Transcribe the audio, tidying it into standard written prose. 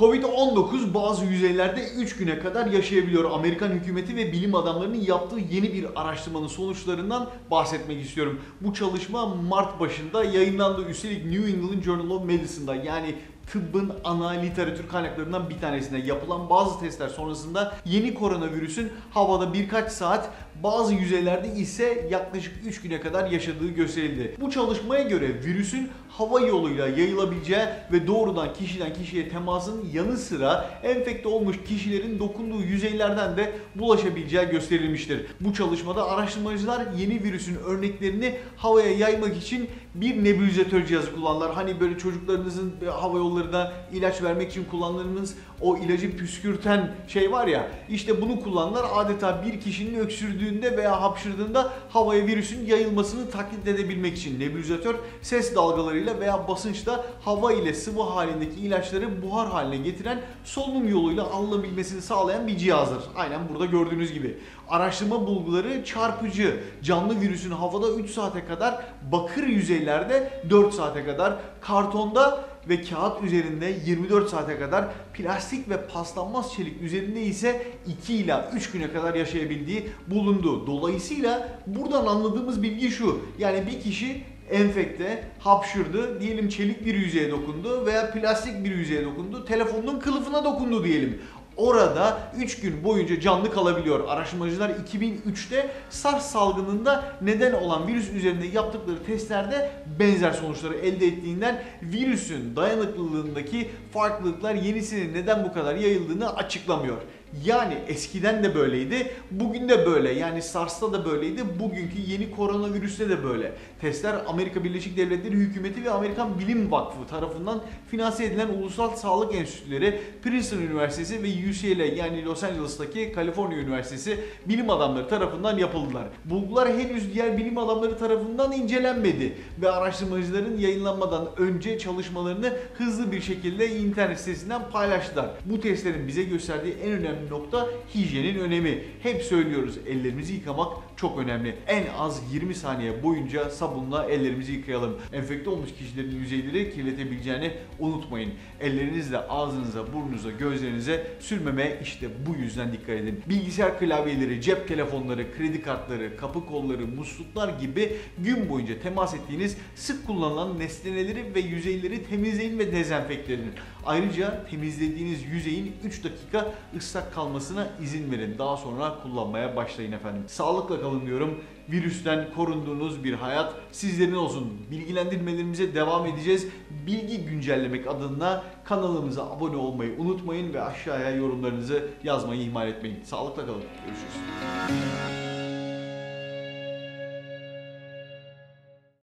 Covid-19 bazı yüzeylerde 3 güne kadar yaşayabiliyor. Amerikan hükümeti ve bilim adamlarının yaptığı yeni bir araştırmanın sonuçlarından bahsetmek istiyorum. Bu çalışma Mart başında yayınlandı. Üstelik New England Journal of Medicine'da, yani tıbbın ana literatür kaynaklarından bir tanesinde yapılan bazı testler sonrasında yeni koronavirüsün havada birkaç saat, bazı yüzeylerde ise yaklaşık 3 güne kadar yaşadığı gösterildi. Bu çalışmaya göre virüsün hava yoluyla yayılabileceği ve doğrudan kişiden kişiye temasın yanı sıra enfekte olmuş kişilerin dokunduğu yüzeylerden de bulaşabileceği gösterilmiştir. Bu çalışmada araştırmacılar yeni virüsün örneklerini havaya yaymak için bir nebulizatör cihazı kullandılar. Hani böyle çocuklarınızın hava yollarına ilaç vermek için kullandığınız o ilacı püskürten şey var ya, işte bunu kullandılar. Adeta bir kişinin öksürdüğünde veya hapşırdığında havaya virüsün yayılmasını taklit edebilmek için nebulizatör ses dalgalarıyla veya basınçla hava ile sıvı halindeki ilaçları buhar haline getiren, solunum yoluyla alınabilmesini sağlayan bir cihazdır. Aynen burada gördüğünüz gibi. Araştırma bulguları çarpıcı. Canlı virüsün havada 3 saate kadar, bakır yüzeylerde 4 saate kadar, kartonda ve kağıt üzerinde 24 saate kadar, plastik ve paslanmaz çelik üzerinde ise 2 ila 3 güne kadar yaşayabildiği bulundu. Dolayısıyla buradan anladığımız bilgi şu: yani bir kişi enfekte, hapşırdı, diyelim çelik bir yüzeye dokundu veya plastik bir yüzeye dokundu, telefonun kılıfına dokundu diyelim. Orada 3 gün boyunca canlı kalabiliyor. Araştırmacılar 2003'te SARS salgınında neden olan virüs üzerinde yaptıkları testlerde benzer sonuçları elde ettiğinden virüsün dayanıklılığındaki farklılıklar yenisinin neden bu kadar yayıldığını açıklamıyor. Yani eskiden de böyleydi, bugün de böyle. Yani SARS'ta da böyleydi, bugünkü yeni koronavirüste de böyle. Testler Amerika Birleşik Devletleri hükümeti ve Amerikan Bilim Vakfı tarafından finanse edilen ulusal sağlık enstitüleri, Princeton Üniversitesi ve UCLA, yani Los Angeles'taki Kaliforniya Üniversitesi bilim adamları tarafından yapıldılar. Bulgular henüz diğer bilim adamları tarafından incelenmedi ve araştırmacıların yayınlanmadan önce çalışmalarını hızlı bir şekilde internet sitesinden paylaştılar. Bu testlerin bize gösterdiği en önemli nokta hijyenin önemi. Hep söylüyoruz, ellerimizi yıkamak çok önemli. En az 20 saniye boyunca sabunla ellerimizi yıkayalım. Enfekte olmuş kişilerin yüzeyleri kirletebileceğini unutmayın. Ellerinizle ağzınıza, burnunuza, gözlerinize sürmemeye işte bu yüzden dikkat edin. Bilgisayar klavyeleri, cep telefonları, kredi kartları, kapı kolları, musluklar gibi gün boyunca temas ettiğiniz sık kullanılan nesneleri ve yüzeyleri temizleyin ve dezenfekte edin. Ayrıca temizlediğiniz yüzeyin 3 dakika ıslak kalmasına izin verin. Daha sonra kullanmaya başlayın efendim. Sağlıkla kalın diyorum. Virüsten korunduğunuz bir hayat sizlerin olsun. Bilgilendirmelerimize devam edeceğiz. Bilgi güncellemek adına kanalımıza abone olmayı unutmayın ve aşağıya yorumlarınızı yazmayı ihmal etmeyin. Sağlıkla kalın. Görüşürüz.